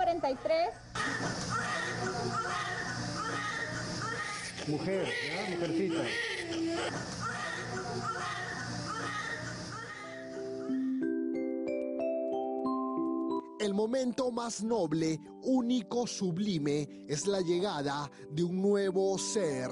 2:43. Mujer, ¿ya? Mujercita. El momento más noble, único, sublime, es la llegada de un nuevo ser.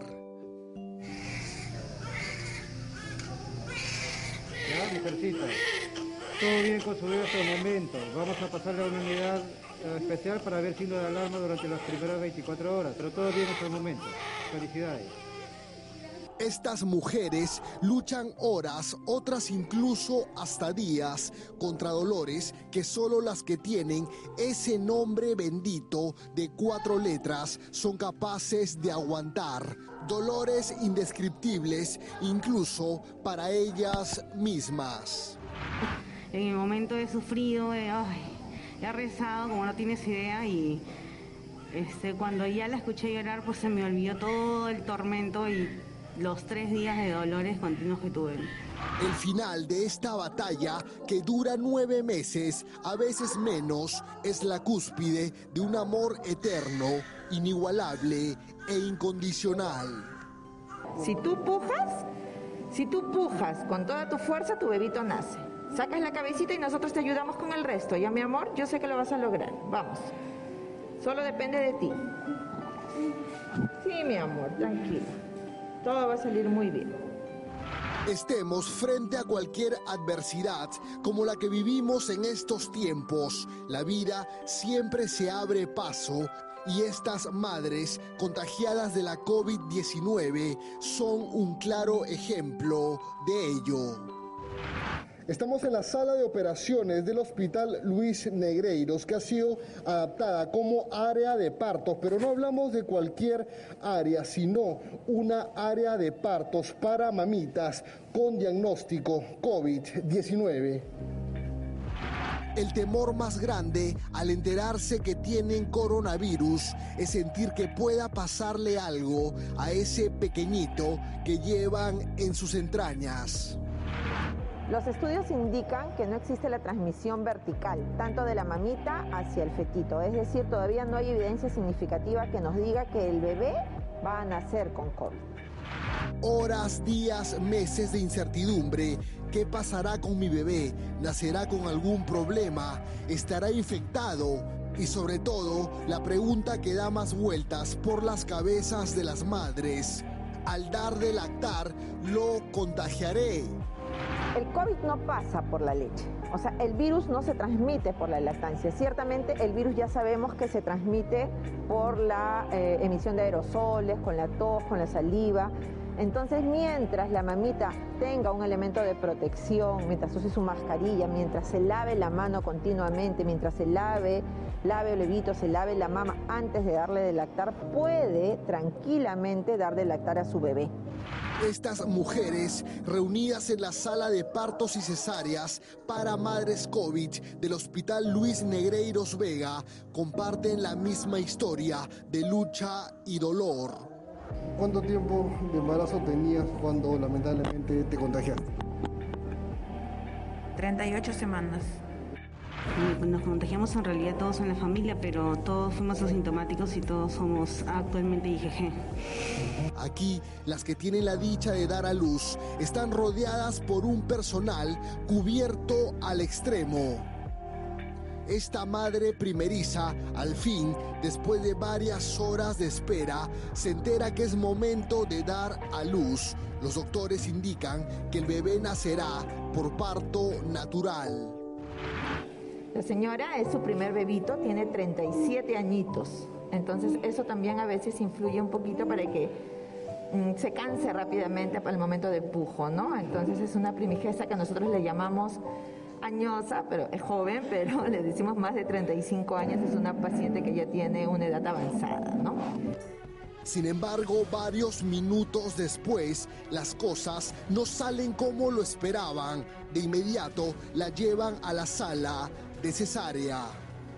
¿Ya? Mujercita. Todo bien con su bebé hasta el momento. Vamos a pasarle a una unidad especial para ver signo de alarma durante las primeras 24 horas. Pero todo bien hasta el momento. Felicidades. Estas mujeres luchan horas, otras incluso hasta días, contra dolores que solo las que tienen ese nombre bendito de 4 letras son capaces de aguantar. Dolores indescriptibles, incluso para ellas mismas. En el momento he sufrido, he rezado como no tienes idea y cuando ya la escuché llorar pues se me olvidó todo el tormento y los 3 días de dolores continuos que tuve. El final de esta batalla, que dura 9 meses, a veces menos, es la cúspide de un amor eterno, inigualable e incondicional. Si tú pujas con toda tu fuerza, tu bebito nace. Sacas la cabecita y nosotros te ayudamos con el resto. Ya, mi amor, yo sé que lo vas a lograr. Vamos. Solo depende de ti. Sí, mi amor, tranquilo. Todo va a salir muy bien. Estemos frente a cualquier adversidad como la que vivimos en estos tiempos, la vida siempre se abre paso y estas madres contagiadas de la COVID-19 son un claro ejemplo de ello. Estamos en la sala de operaciones del Hospital Luis Negreiros, que ha sido adaptada como área de partos, pero no hablamos de cualquier área, sino una área de partos para mamitas con diagnóstico COVID-19. El temor más grande al enterarse que tienen coronavirus es sentir que pueda pasarle algo a ese pequeñito que llevan en sus entrañas. Los estudios indican que no existe la transmisión vertical, tanto de la mamita hacia el fetito. Es decir, todavía no hay evidencia significativa que nos diga que el bebé va a nacer con COVID. Horas, días, meses de incertidumbre. ¿Qué pasará con mi bebé? ¿Nacerá con algún problema? ¿Estará infectado? Y sobre todo, la pregunta que da más vueltas por las cabezas de las madres. Al dar de lactar, ¿lo contagiaré? El COVID no pasa por la leche, o sea, el virus no se transmite por la lactancia. Ciertamente el virus ya sabemos que se transmite por la emisión de aerosoles, con la tos, con la saliva. Entonces, mientras la mamita tenga un elemento de protección, mientras use su mascarilla, mientras se lave la mano continuamente, mientras se lave el bebito, se lave la mama antes de darle de lactar, puede tranquilamente dar de lactar a su bebé. Estas mujeres, reunidas en la sala de partos y cesáreas para madres COVID del Hospital Luis Negreiros Vega, comparten la misma historia de lucha y dolor. ¿Cuánto tiempo de embarazo tenías cuando lamentablemente te contagiaste? 38 semanas. Nos contagiamos en realidad todos en la familia, pero todos fuimos asintomáticos y todos somos actualmente IgG. Aquí, las que tienen la dicha de dar a luz están rodeadas por un personal cubierto al extremo. Esta madre primeriza, al fin, después de varias horas de espera, se entera que es momento de dar a luz. Los doctores indican que el bebé nacerá por parto natural. La señora es su primer bebito, tiene 37 añitos. Entonces eso también a veces influye un poquito para que se canse rápidamente para el momento de pujo, ¿no? Entonces es una primigesta que nosotros le llamamos añosa, pero es joven, pero le decimos más de 35 años, es una paciente que ya tiene una edad avanzada, ¿no? Sin embargo, varios minutos después, las cosas no salen como lo esperaban. De inmediato la llevan a la sala de cesárea.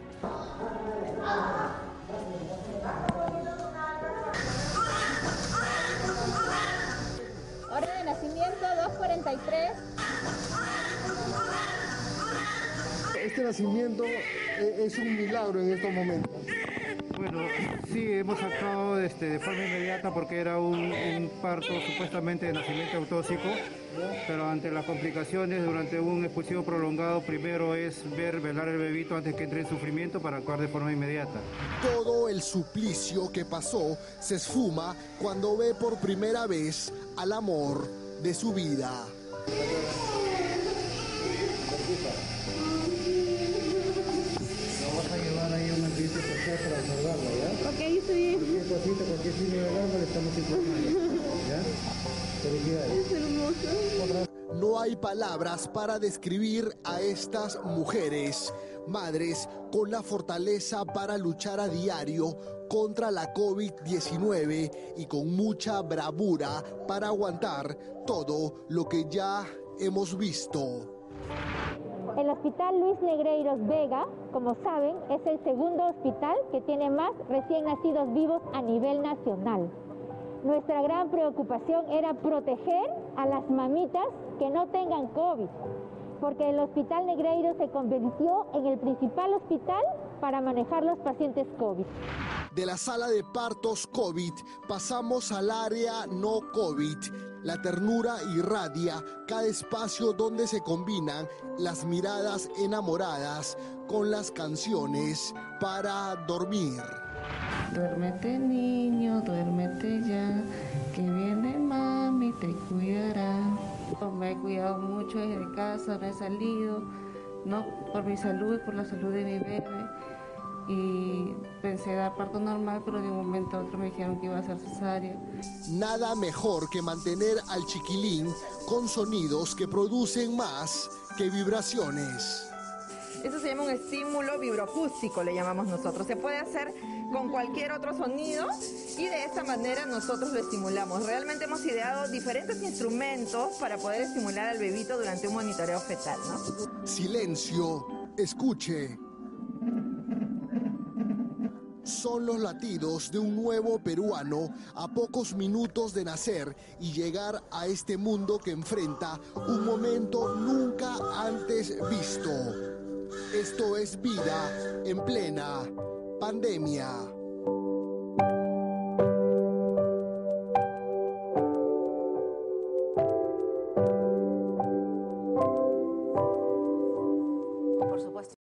Hora de nacimiento 2:43. Este nacimiento es un milagro en estos momentos. Bueno, sí, hemos actuado de forma inmediata porque era un parto supuestamente de nacimiento autóxico, pero ante las complicaciones durante un expulsivo prolongado, primero es velar el bebito antes que entre en sufrimiento para actuar de forma inmediata. Todo el suplicio que pasó se esfuma cuando ve por primera vez al amor de su vida. Vamos a llevar ahí un ambiente especial para observarla, ¿ya? Ok, estoy bien. Cualquier cosita, cualquier signo de alarma le estamos informando, ¿ya? Felicidades. Es hermosa. No hay palabras para describir a estas mujeres, madres con la fortaleza para luchar a diario contra la COVID-19 y con mucha bravura para aguantar todo lo que ya hemos visto. El Hospital Luis Negreiros Vega, como saben, es el segundo hospital que tiene más recién nacidos vivos a nivel nacional. Nuestra gran preocupación era proteger a las mamitas que no tengan COVID, porque el Hospital Negreiros se convirtió en el principal hospital para manejar los pacientes COVID. De la sala de partos COVID pasamos al área no COVID. La ternura irradia cada espacio donde se combinan las miradas enamoradas con las canciones para dormir. Duérmete niño, duérmete ya, que viene mami, te cuidará. Me he cuidado mucho desde casa, no he salido, no por mi salud y por la salud de mi bebé. Y pensé dar parto normal, pero de un momento a otro me dijeron que iba a ser cesárea. Nada mejor que mantener al chiquilín con sonidos que producen más que vibraciones. Eso se llama un estímulo vibroacústico, le llamamos nosotros. Se puede hacer con cualquier otro sonido y de esta manera nosotros lo estimulamos. Realmente hemos ideado diferentes instrumentos para poder estimular al bebito durante un monitoreo fetal, ¿no? Silencio, escuche. Son los latidos de un nuevo peruano a pocos minutos de nacer y llegar a este mundo que enfrenta un momento nunca antes visto. Esto es vida en plena pandemia.